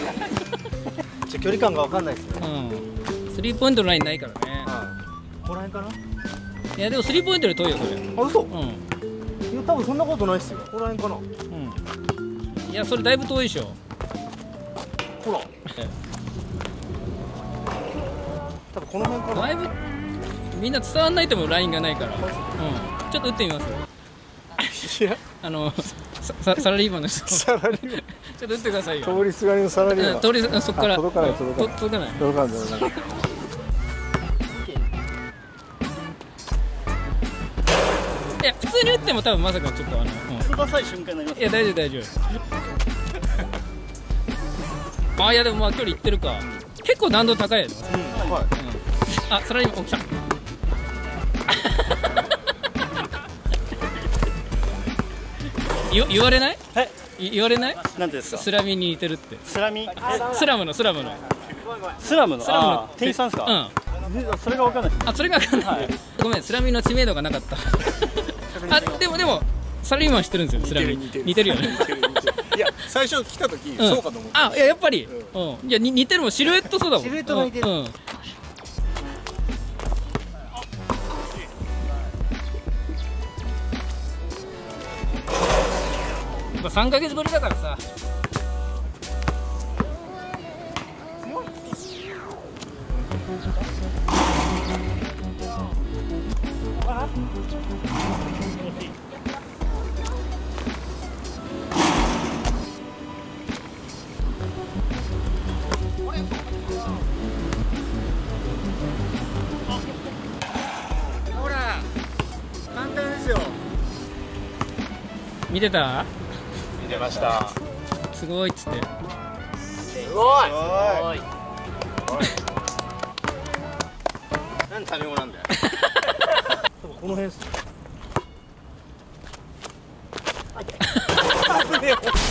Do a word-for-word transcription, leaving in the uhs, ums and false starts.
ちょ距離感が分かんないですね。 うん。スリーポイントのラインないからね。 この辺かな。 いやでもスリーポイントより遠いよそれ。 あ、嘘。 うん。 いや多分そんなことないっすよ。この辺かな。 うん。いやそれだいぶ遠いでしょ。 ほら。多分この辺かな。 だいぶみんな伝わんないと思うラインがないから。うん。ちょっと打ってみます。 いや、 あのササラリーマンの人。 サラリーマン。 ちょっと打ってくださいよ。 通りすがりのサラリーマン。 通りそこから届かない届かない届かない。 届かない届かない。 いや普通に打っても多分まさかちょっとあの。 翼い瞬間になります。 いや大丈夫大丈夫。あいやでもまあ距離いってるか。結構難度高いやろ。 うん、はい。 あサラリーマン起きた。言言われない？ はい。 言われない？ なんですか。 スラミに似てるって。 スラミ。 スラムのスラムの。 スラムの。 スラムのあー店員さんですか。 うん。 それがわかんないです。 あそれが分かんない。ごめんスラミの知名度がなかった。あでもでもサラリーマン知ってるんですよスラミ。似てるよね。 いや最初来た時そうかと思って。 あいややっぱり。うん。いやに似てるもんシルエットそうだもん。 シルエットが似てる。 うん。やっぱさんかげつぶりだからさ。 ほら簡単ですよ。 見てた？ 見てました。 すごいっつって。 すごい。何タメ語なんだよ。多分この辺です。